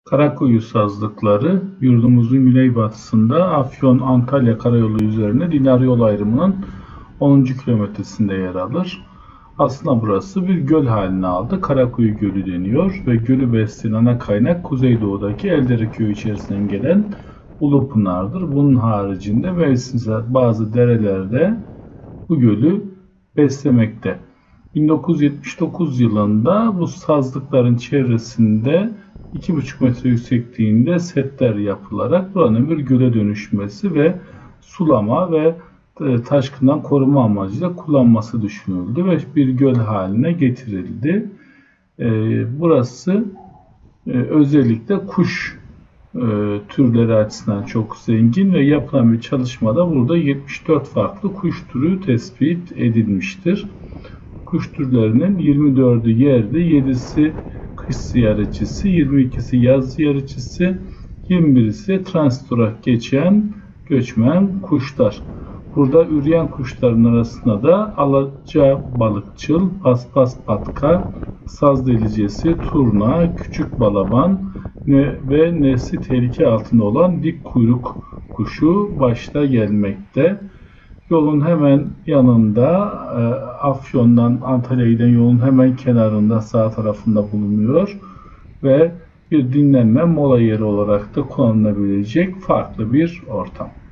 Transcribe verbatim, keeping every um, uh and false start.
Karakuyu sazlıkları yurdumuzun güneybatısında Afyon-Antalya karayolu üzerine lineer yol ayrımının onuncu kilometresinde yer alır. Aslında burası bir göl haline aldı. Karakuyu Gölü deniyor ve gölü besleyen ana kaynak kuzeydoğudaki Eldere Köyü içerisinden gelen Ulupınar'dır. Bunun haricinde mevsimsel bazı derelerde bu gölü beslemekte. bin dokuz yüz yetmiş dokuz yılında bu sazlıkların çevresinde iki buçuk metre yüksekliğinde setler yapılarak buranın bir göle dönüşmesi ve sulama ve taşkından koruma amacıyla kullanması düşünüldü ve bir göl haline getirildi. Burası özellikle kuş türleri açısından çok zengin ve yapılan bir çalışmada burada yetmiş dört farklı kuş türü tespit edilmiştir. Kuş türlerinin yirmi dördü yerli, yedisi kış ziyaretçisi, yirmi ikisi yaz ziyaretçisi, yirmi birisi transit olarak geçen göçmen kuşlar. Burada üreyen kuşların arasında da alaca balıkçıl, paspas patka, saz delicesi, turna, küçük balaban ve nesli tehlike altında olan dik kuyruk kuşu başta gelmekte. Yolun hemen yanında, Afyon'dan Antalya'ya giden yolun hemen kenarında sağ tarafında bulunuyor ve bir dinlenme mola yeri olarak da kullanılabilecek farklı bir ortam.